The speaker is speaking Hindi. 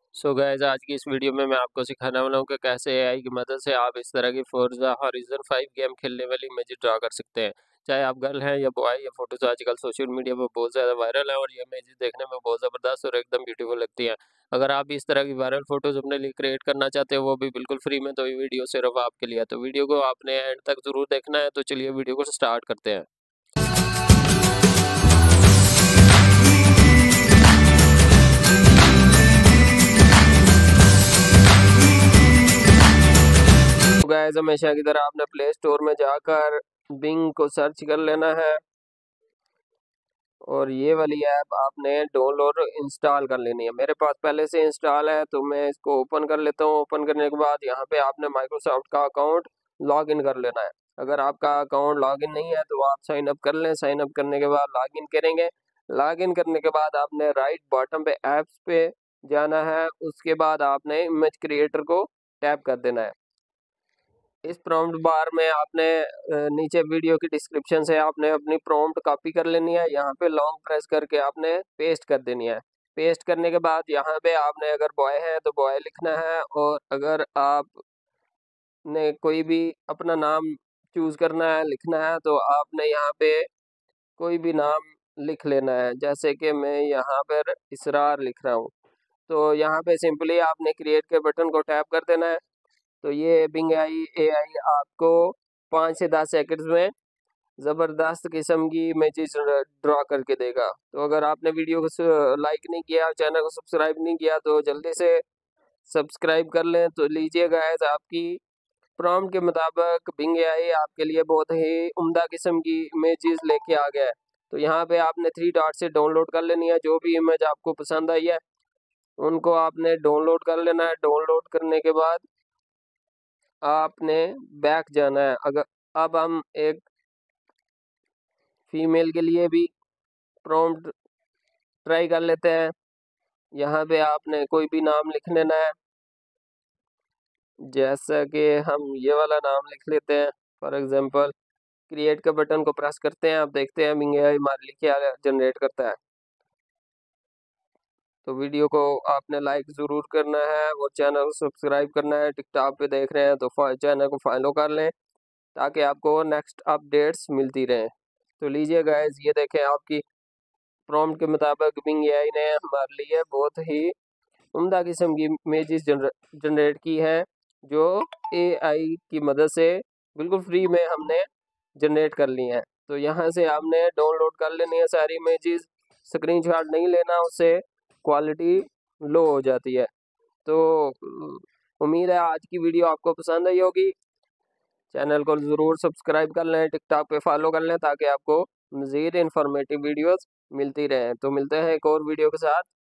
सो गाइस आज की इस वीडियो में मैं आपको सिखाने वाला हूँ कि कैसे एआई की मदद से आप इस तरह की फोर्जा हॉरिजन 5 गेम खेलने वाली इमेजेस ड्रा कर सकते हैं। चाहे आप गर्ल हैं या बॉय, ये फोटोज आजकल सोशल मीडिया पर बहुत ज़्यादा वायरल है और ये इमेजेस देखने में बहुत ज़बरदस्त और एकदम ब्यूटीफुल लगती हैं। अगर आप भी इस तरह की वायरल फोटोज अपने लिए क्रिएट करना चाहते हैं, वो भी बिल्कुल फ्री में, तो ये वीडियो सिर्फ आपके लिए है। तो वीडियो को आपने एंड तक ज़रूर देखना है। तो चलिए वीडियो को स्टार्ट करते हैं। गाइस हमेशा की तरह आपने प्ले स्टोर में जाकर बिंग को सर्च कर लेना है और ये वाली ऐप आपने डाउनलोड इंस्टॉल कर लेनी है। मेरे पास पहले से इंस्टॉल है तो मैं इसको ओपन कर लेता हूँ। ओपन करने के बाद यहाँ पे आपने माइक्रोसॉफ्ट का अकाउंट लॉग इन कर लेना है। अगर आपका अकाउंट लॉग इन नहीं है तो आप साइन अप कर लें। साइन अप करने के बाद लॉग इन करेंगे। लॉग इन करने के बाद आपने राइट बॉटम पे ऐप्स पे जाना है। उसके बाद आपने इमेज क्रिएटर को टैप कर देना है। इस प्रॉम्प्ट बार में आपने नीचे वीडियो की डिस्क्रिप्शन से आपने अपनी प्रॉम्प्ट कॉपी कर लेनी है। यहाँ पे लॉन्ग प्रेस करके आपने पेस्ट कर देनी है। पेस्ट करने के बाद यहाँ पे आपने अगर बॉय है तो बॉय लिखना है, और अगर आपने कोई भी अपना नाम चूज करना है, लिखना है, तो आपने यहाँ पे कोई भी नाम लिख लेना है। जैसे कि मैं यहाँ पर इसरार लिख रहा हूँ, तो यहाँ पे सिंपली आपने क्रिएट के बटन को टैप कर देना है। तो ये बिंग एआई आपको 5 से 10 सेकंड्स में ज़बरदस्त किस्म की इमेजेस ड्रा करके देगा। तो अगर आपने वीडियो को लाइक नहीं किया, चैनल को सब्सक्राइब नहीं किया, तो जल्दी से सब्सक्राइब कर लें। तो लीजिए गाइस, आपकी प्रॉम्प्ट के मुताबिक बिंग एआई आपके लिए बहुत ही उम्दा किस्म की इमेजेस लेके आ गया है। तो यहाँ पे आपने 3 डॉट से डाउनलोड कर लेनी है। जो भी इमेज आपको पसंद आई है उनको आपने डाउनलोड कर लेना है। डाउनलोड करने के बाद आपने बैक जाना है। अगर अब हम एक फीमेल के लिए भी प्रॉम्प्ट ट्राई कर लेते हैं। यहाँ पे आपने कोई भी नाम लिख लेना है। जैसा कि हम ये वाला नाम लिख लेते हैं फॉर एग्जांपल। क्रिएट के बटन को प्रेस करते हैं, आप देखते हैं बिंग एआई हमारे लिए क्या जनरेट करता है। तो वीडियो को आपने लाइक ज़रूर करना है और चैनल को सब्सक्राइब करना है। टिकटॉक पे देख रहे हैं तो चैनल को फॉलो कर लें ताकि आपको नेक्स्ट अपडेट्स मिलती रहें। तो लीजिए गाइस, ये देखें, आपकी प्रॉम्प्ट के मुताबिक बिंग एआई ने हमारे लिए बहुत ही उम्दा किस्म की इमेजेस जनरेट की हैं, जो एआई की मदद से बिल्कुल फ्री में हमने जनरेट कर ली हैं। तो यहाँ से आपने डाउनलोड कर लेनी है सारी इमेजेस। स्क्रीनशॉट नहीं लेना, उससे क्वालिटी लो हो जाती है। तो उम्मीद है आज की वीडियो आपको पसंद आई होगी। चैनल को ज़रूर सब्सक्राइब कर लें, टिकटॉक पे फॉलो कर लें ताकि आपको मज़ीद इन्फॉर्मेटिव वीडियोस मिलती रहें। तो मिलते हैं एक और वीडियो के साथ।